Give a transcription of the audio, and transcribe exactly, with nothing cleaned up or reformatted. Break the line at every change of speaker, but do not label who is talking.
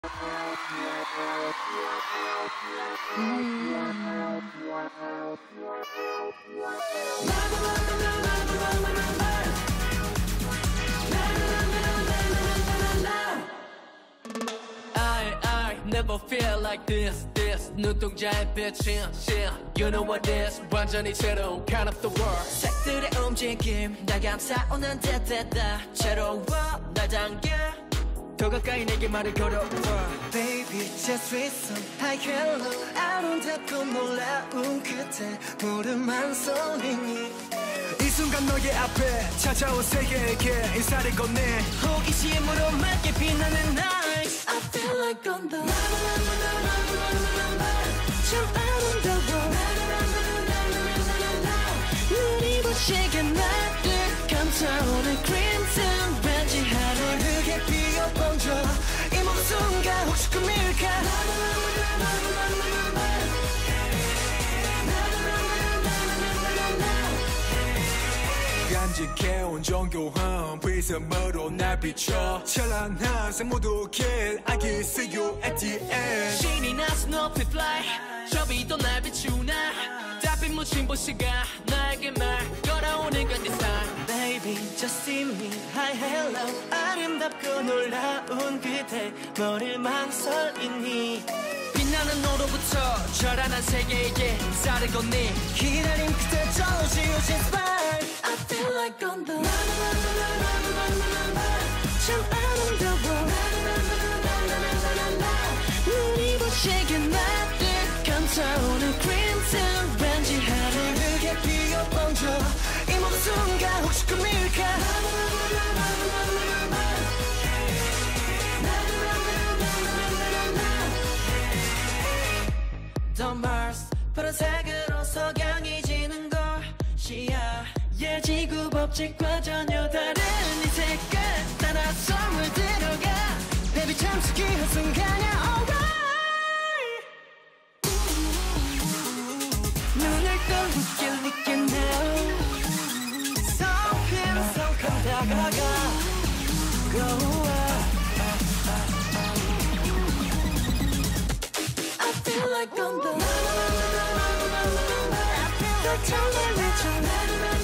I, I never feel like this, this 눈동자의 빛인 신 You know what this 완전히 새로운 kind of the world
색들의 움직임 날 감싸오는 듯했다 새로워 날 당겨 더 가까이 내게 말을 걸어봐 Baby just listen Hi hello 아름답고 놀라운 그때 노래만 설리니
이 순간 너의 앞에 찾아온 세계에게 인사를 건네
호기심으로 맑게 빛나는 night I feel like on the 참 아름다워 눈이 부시게 나를 감싸오는 crimson 왠지 하늘을 피어 번져 이 모든 순간 혹시 꿈일까
간직해온 정교한 prism으로 날 비춰 찬란한 생모도길 I can see you at the end
신이 나서 높이 fly 저 빛도 날 비추나 달빛 묻힌 도시가 나에게 말 걸어오는 건 this time
Baby just see me Hi hello 아름답고 놀라운 그대 너를 망설이니
빛나는 너로부터 저란한 세계에게 인사를 건네
기다림 그대 저 지우진 smile I feel like on the 참 아름다워 눈이 부시게 나를 감싸오는 crimson 왠지 하늘을 피어 번져 이 모든 순간 혹시 꿈일까 The Mars 파란색으로 석양이 지는 것이야 yeah, 지구 법칙과 전혀 다른 이 색깔 따라 숨을 들어가 Baby 참 특이한 순간이야 alright 눈을 떠 웃길 느끼네요 성큼성큼 다가가 Go away I feel like on the I feel like turning me to